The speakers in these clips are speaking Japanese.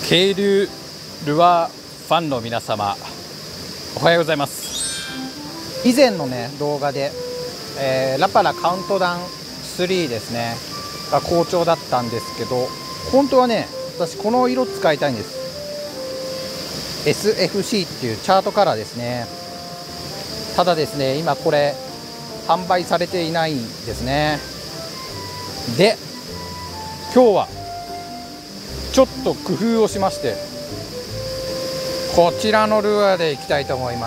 渓流ルアーファンの皆様、おはようございます。以前のね動画で、ラパラカウントダウン3ですねが好調だったんですけど、本当はね私この色使いたいんです。 SFC っていうチャートカラーですね。ただですね、今これ販売されていないんですね。で今日はちょっと工夫をしまして、こちらのルアーでいきたいと思います。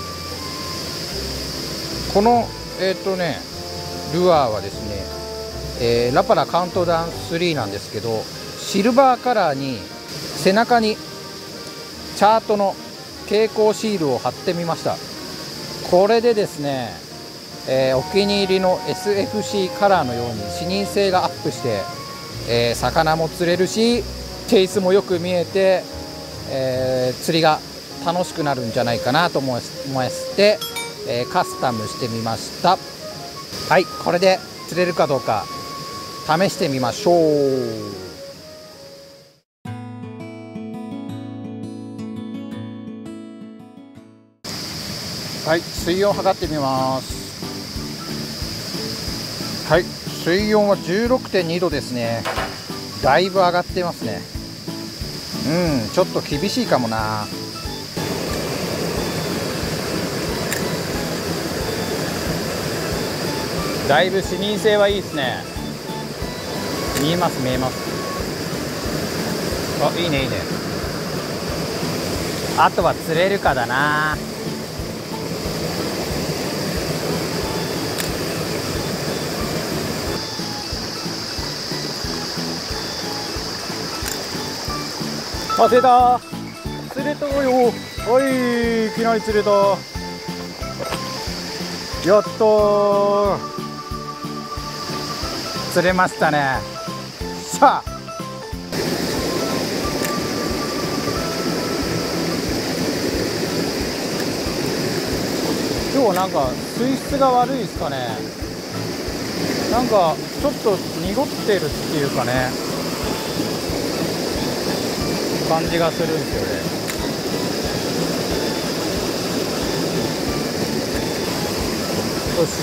このルアーはですね、ラパラカウントダウン3なんですけど、シルバーカラーに背中にチャートの蛍光シールを貼ってみました。これでですね、お気に入りの SFC カラーのように視認性がアップして、魚も釣れるしチェイスもよく見えて、釣りが楽しくなるんじゃないかなと思いまして、カスタムしてみました。はい、これで釣れるかどうか試してみましょう。はい、水温測ってみます。はい、水温は 16.2 度ですね。だいぶ上がってますね。ちょっと厳しいかもな。だいぶ視認性はいいですね。見えます見えます。あ、いいねいいね。あとは釣れるかだな。あ、釣れた。釣れたよ。はい、いきなり釣れた。やったー。釣れましたね。さあ。今日はなんか水質が悪いですかね。なんかちょっと濁ってるっていうかね、感じがするんですよね。よし。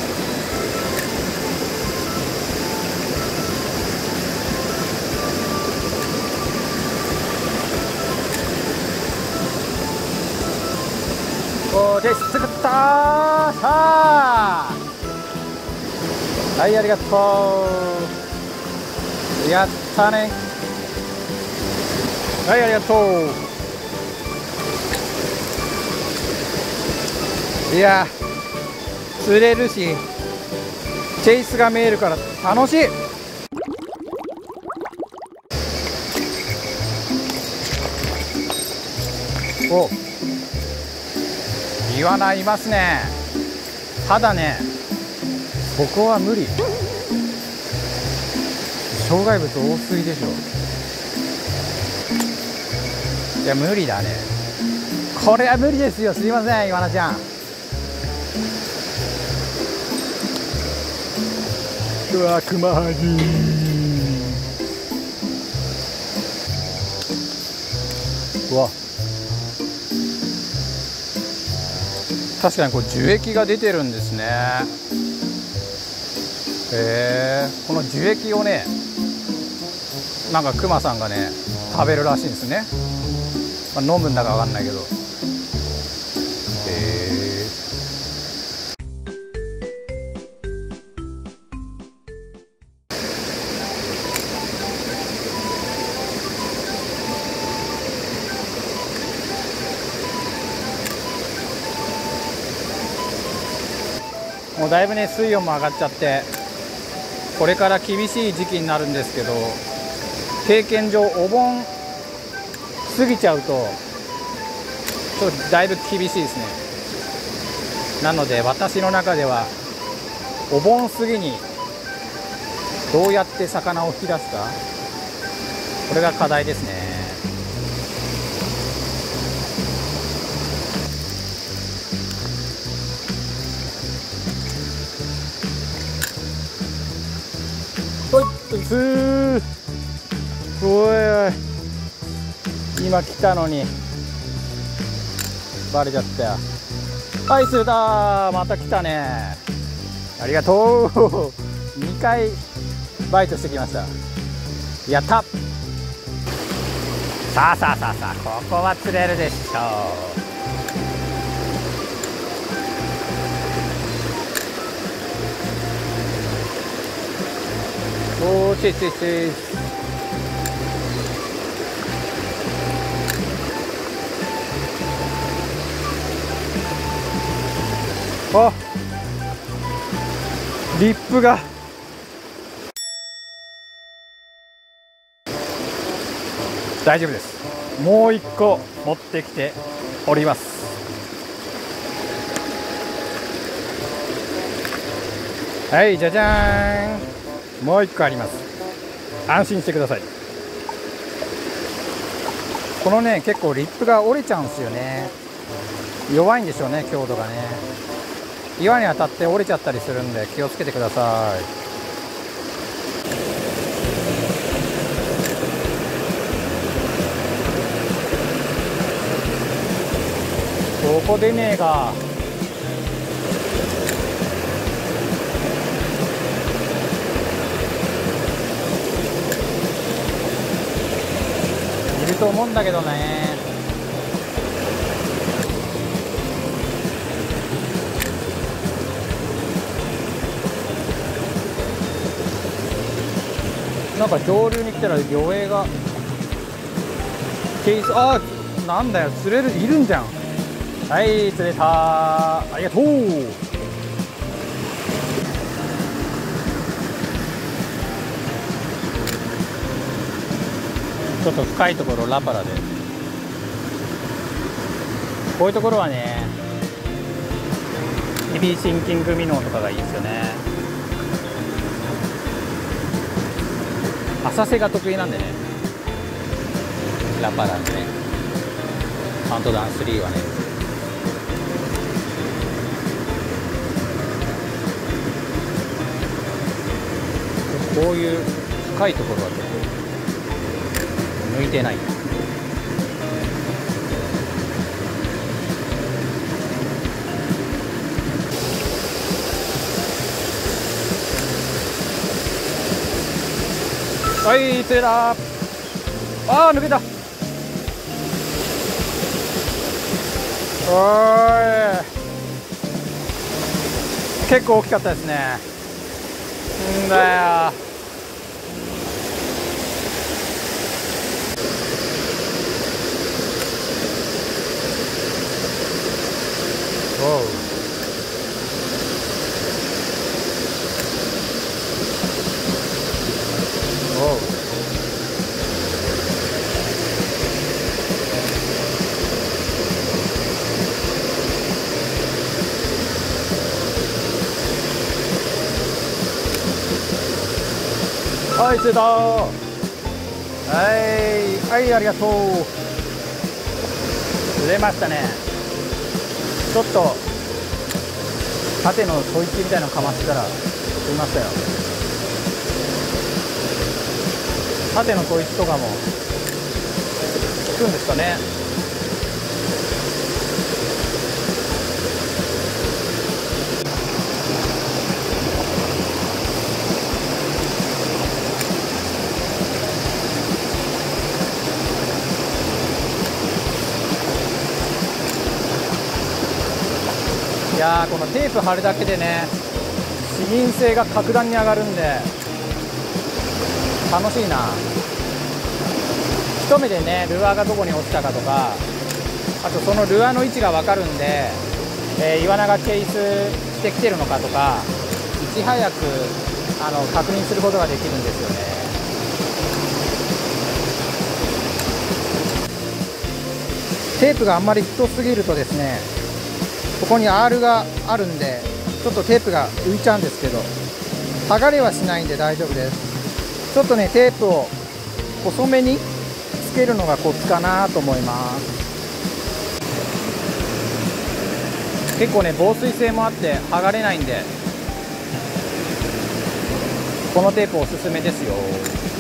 おーです。釣ったー。さあ、はい、ありがとう。やったね。はい、ありがとう。いや釣れるしチェイスが見えるから楽しい。お、イワナいますね。ただね、ここは無理。障害物多すぎでしょ。いや無理だね、これは無理ですよ。すいませんイワナちゃん。うわ、クマハギ。うわ、確かにこれ樹液が出てるんですね。この樹液をね、なんかクマさんがね食べるらしいんですね。飲むんだかわかんないけど。もうだいぶね水温も上がっちゃって、これから厳しい時期になるんですけど、経験上お盆過ぎちゃうとちょっとだいぶ厳しいですね。なので私の中ではお盆過ぎにどうやって魚を引き出すか、これが課題ですね。はい、おいおい、 今来たのにバレちゃったよ。はい、釣れた。また来たね。ありがとう。2回バイトしてきました。やった。さあさあさあさあ、ここは釣れるでしょう。おー、チェイチェイチェイ。あ、リップが大丈夫です。もう一個持ってきております。はい、じゃじゃーん。もう一個あります。安心してください。このね、結構リップが折れちゃうんですよね。弱いんでしょうね、強度がね。岩に当たって折れちゃったりするんで気をつけてください。ここでねえが。いると思うんだけどね。なんか上流に来たら魚影がケース、あー、なんだよ、釣れる、いるんじゃん。はい、釣れた。ありがとう。ちょっと深いところ、ラパラで。こういうところはね、ヘビーシンキングミノーとかがいいですよね。浅瀬が得意なんでね、ラパラでね、カウントダウン3はね。こういう深いところは結構向いてない。はい、釣れた。あー、抜けた。おーい、結構大きかったですね。んだよ。おう。おう。はい、釣れた。はい、はい、ありがとう。釣れましたね。ちょっと縦のソイチみたいなのかましたら釣りましたよ。縦のソイチとかも効くんですかね。いやー、このテープ貼るだけでね、視認性が格段に上がるんで楽しいな。一目でね、ルアーがどこに落ちたかとか、あとそのルアーの位置が分かるんで、イワナがチェイスしてきてるのかとか、いち早く確認することができるんですよね。テープがあんまり太すぎるとですね、ここに R があるんでちょっとテープが浮いちゃうんですけど、剥がれはしないんで大丈夫です。ちょっとね、テープを細めにつけるのがコツかなと思います。結構ね、防水性もあって剥がれないんで、このテープおすすめですよ。